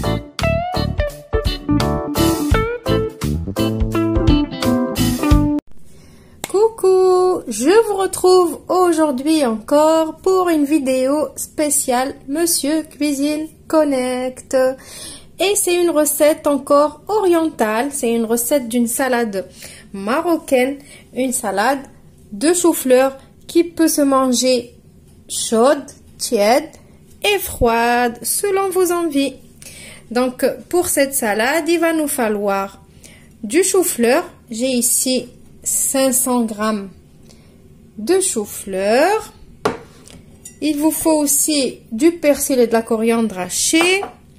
Coucou, je vous retrouve aujourd'hui encore pour une vidéo spéciale Monsieur Cuisine Connect. Et c'est une recette encore orientale, c'est une recette d'une salade marocaine, une salade de chou-fleur qui peut se manger chaude, tiède et froide selon vos envies. Donc pour cette salade, il va nous falloir du chou-fleur. J'ai ici 500 g de chou-fleur. Il vous faut aussi du persil et de la coriandre hachée.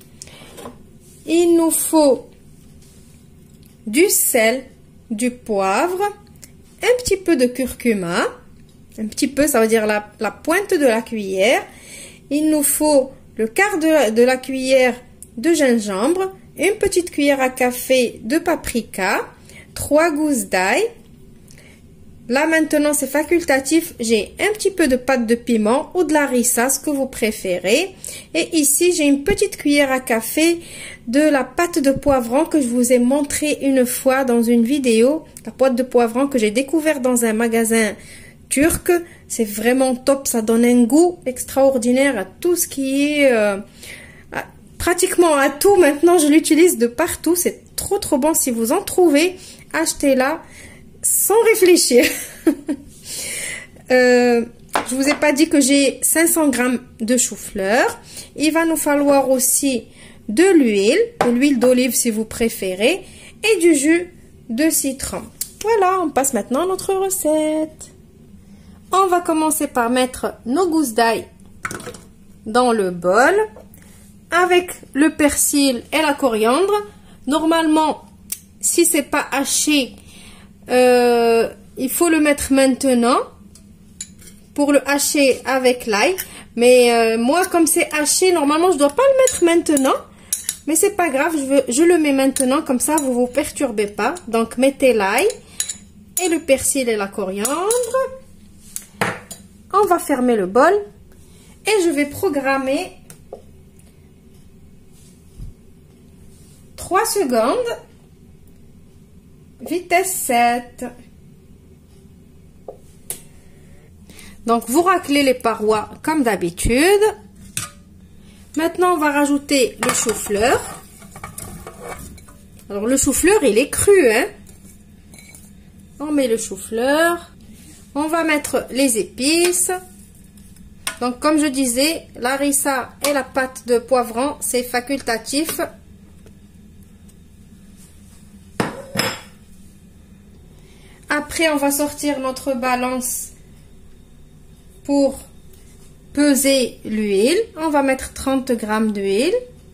Il nous faut du sel, du poivre, un petit peu de curcuma, un petit peu, ça veut dire la pointe de la cuillère. Il nous faut le quart de la cuillère de gingembre, une petite cuillère à café de paprika, 3 gousses d'ail. Là maintenant c'est facultatif, j'ai un petit peu de pâte de piment ou de la harissa, ce que vous préférez. Et ici j'ai une petite cuillère à café de la pâte de poivron que je vous ai montré une fois dans une vidéo. La pâte de poivron que j'ai découvert dans un magasin turc. C'est vraiment top, ça donne un goût extraordinaire à tout ce qui est... pratiquement à tout maintenant, je l'utilise de partout. C'est trop bon, si vous en trouvez, achetez-la. Sans réfléchir. Je vous ai pas dit que j'ai 500 g de chou-fleur. Il va nous falloir aussi de l'huile d'olive si vous préférez, et du jus de citron. Voilà, on passe maintenant à notre recette. On va commencer par mettre nos gousses d'ail dans le bol avec le persil et la coriandre. Normalement, si c'est pas haché, il faut le mettre maintenant pour le hacher avec l'ail. Mais moi, comme c'est haché, normalement je dois pas le mettre maintenant, mais c'est pas grave, je le mets maintenant, comme ça vous vous perturbez pas. Donc mettez l'ail et le persil et la coriandre. On va fermer le bol et je vais programmer 3 secondes. Vitesse 7. Donc vous raclez les parois comme d'habitude. Maintenant on va rajouter le chou-fleur. Alors le chou-fleur il est cru, hein. On met le chou-fleur. On va mettre les épices. Donc comme je disais, la harissa et la pâte de poivron c'est facultatif. Après, on va sortir notre balance pour peser l'huile. On va mettre 30 g d'huile.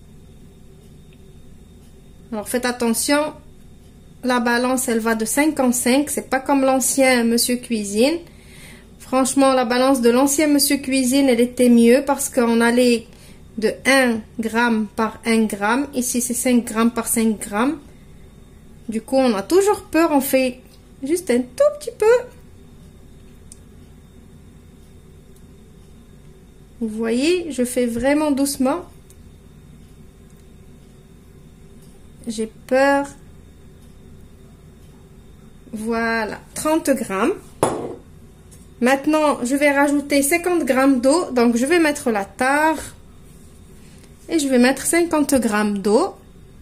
Alors, faites attention. La balance, elle va de 55. C'est pas comme l'ancien Monsieur Cuisine. Franchement, la balance de l'ancien Monsieur Cuisine, elle était mieux parce qu'on allait de 1 g par 1 g. Ici, c'est 5 g par 5 g. Du coup, on a toujours peur. On fait... juste un tout petit peu. Vous voyez, je fais vraiment doucement. J'ai peur. Voilà, 30 g. Maintenant, je vais rajouter 50 g d'eau. Donc, je vais mettre la tare. Et je vais mettre 50 g d'eau.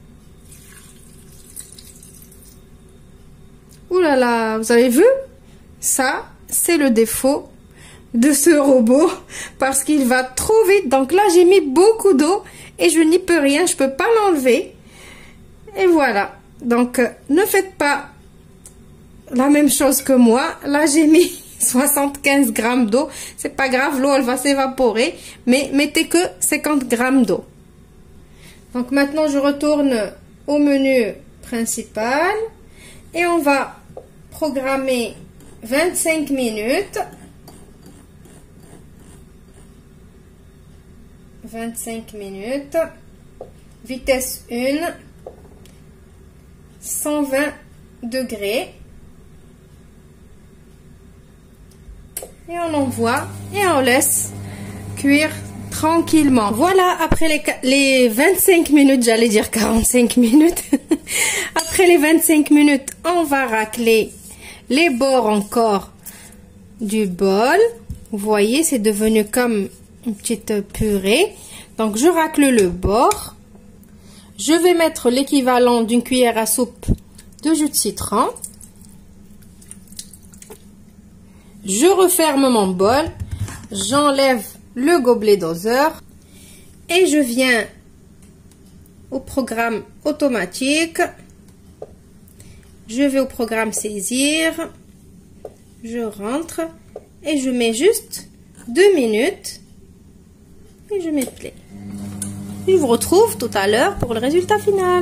Ouh là là, vous avez vu? Ça, c'est le défaut de ce robot parce qu'il va trop vite. Donc là, j'ai mis beaucoup d'eau et je n'y peux rien, je peux pas l'enlever. Et voilà. Donc, ne faites pas la même chose que moi. Là, j'ai mis 75 g d'eau. C'est pas grave, l'eau, elle va s'évaporer. Mais mettez que 50 g d'eau. Donc maintenant, je retourne au menu principal. Et on va programmer 25 minutes. 25 minutes. Vitesse 1. 120 degrés. Et on envoie et on laisse cuire tranquillement. Voilà, après les 25 minutes, j'allais dire 45 minutes. Après les 25 minutes, on va racler les bords encore du bol. Vous voyez, c'est devenu comme une petite purée. Donc, je racle le bord. Je vais mettre l'équivalent d'une cuillère à soupe de jus de citron. Je referme mon bol. J'enlève le gobelet doseur. Et je viens au programme automatique. Je vais au programme saisir. Je rentre. Et je mets juste 2 minutes. Et je mets play. Je vous retrouve tout à l'heure pour le résultat final.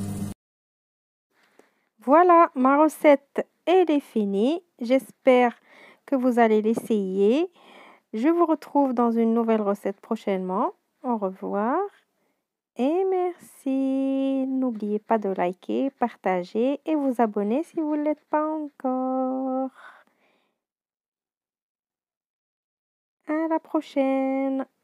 Voilà, ma recette, elle est finie. J'espère que vous allez l'essayer. Je vous retrouve dans une nouvelle recette prochainement. Au revoir et merci. N'oubliez pas de liker, partager et vous abonner si vous ne l'êtes pas encore. À la prochaine.